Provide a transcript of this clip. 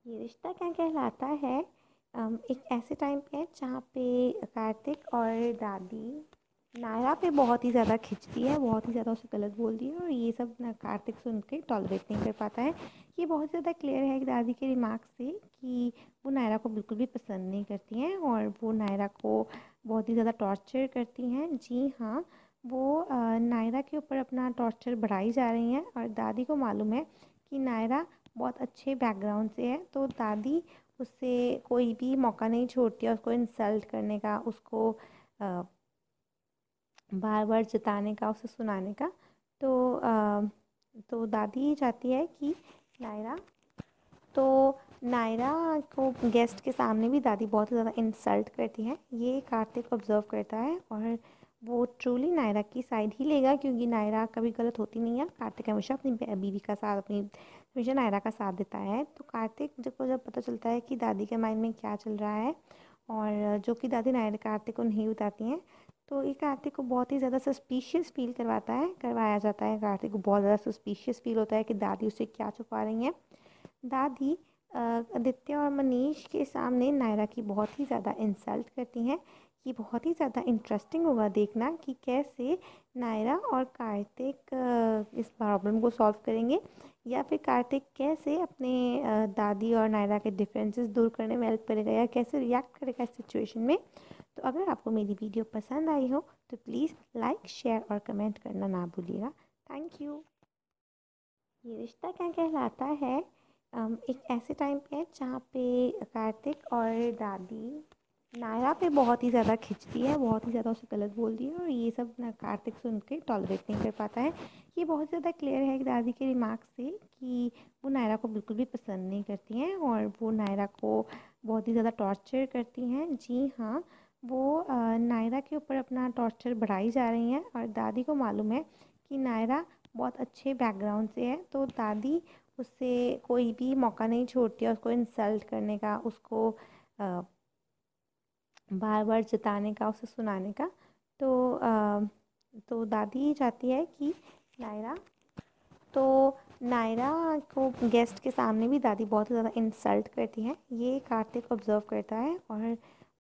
ये रिश्ता क्या कहलाता है। एक ऐसे टाइम पे है जहाँ पे कार्तिक और दादी नायरा पे बहुत ही ज़्यादा खिंचती है, बहुत ही ज़्यादा उसे गलत बोलती है और ये सब ना कार्तिक सुन के टॉलरेट नहीं कर पाता है। ये बहुत ज़्यादा क्लियर है कि दादी के रिमार्क से कि वो नायरा को बिल्कुल भी पसंद नहीं करती हैं और वो नायरा को बहुत ही ज़्यादा टॉर्चर करती हैं। जी हाँ, वो नायरा के ऊपर अपना टॉर्चर बढ़ाई जा रही हैं और दादी को मालूम है कि नायरा बहुत अच्छे बैकग्राउंड से है, तो दादी उससे कोई भी मौका नहीं छोड़ती है उसको इंसल्ट करने का, उसको बार बार जताने का, उसे सुनाने का। तो तो दादी चाहती है कि नायरा तो नायरा को गेस्ट के सामने भी दादी बहुत ज़्यादा इंसल्ट करती है। ये कार्तिक ऑब्जर्व करता है और वो ट्रूली नायरा की साइड ही लेगा, क्योंकि नायरा कभी गलत होती नहीं है। कार्तिक हमेशा अपनी बीवी का साथ, अपनी हमेशा नायरा का साथ देता है। तो कार्तिक को जब पता चलता है कि दादी के माइंड में क्या चल रहा है और जो कि दादी नायरा कार्तिक को नहीं बताती हैं, तो ये कार्तिक को बहुत ही ज़्यादा सस्पिशियस फील करवाया जाता है। कार्तिक को बहुत ज़्यादा सस्पिशियस फील होता है कि दादी उसे क्या छुपा रही हैं। दादी आदित्य और मनीष के सामने नायरा की बहुत ही ज़्यादा इंसल्ट करती हैं। ये बहुत ही ज़्यादा इंटरेस्टिंग होगा देखना कि कैसे नायरा और कार्तिक इस प्रॉब्लम को सॉल्व करेंगे, या फिर कार्तिक कैसे अपने दादी और नायरा के डिफरेंसेस दूर करने में हेल्प करेगा, या कैसे रिएक्ट करेगा इस सिचुएशन में। तो अगर आपको मेरी वीडियो पसंद आई हो तो प्लीज़ लाइक, शेयर और कमेंट करना ना भूलिएगा। Thank you. ये रिश्ता क्या कहलाता है। एक ऐसे टाइम पे है जहाँ पे कार्तिक और दादी नायरा पे बहुत ही ज़्यादा खिंचती है, बहुत ही ज़्यादा उसे गलत बोलती है और ये सब ना कार्तिक सुन के टॉलरेट नहीं कर पाता है। ये बहुत ज़्यादा क्लियर है कि दादी के रिमार्क से कि वो नायरा को बिल्कुल भी पसंद नहीं करती हैं और वो नायरा को बहुत ही ज़्यादा टॉर्चर करती हैं। जी हाँ, वो नायरा के ऊपर अपना टॉर्चर बढ़ाई जा रही हैं और दादी को मालूम है कि नायरा बहुत अच्छे बैकग्राउंड से है, तो दादी उससे कोई भी मौका नहीं छोड़ती है उसको इंसल्ट करने का, उसको बार बार जताने का, उसे सुनाने का। तो तो दादी चाहती है कि नायरा तो नायरा को गेस्ट के सामने भी दादी बहुत ज़्यादा इंसल्ट करती हैं। ये कार्तिक ऑब्जर्व करता है और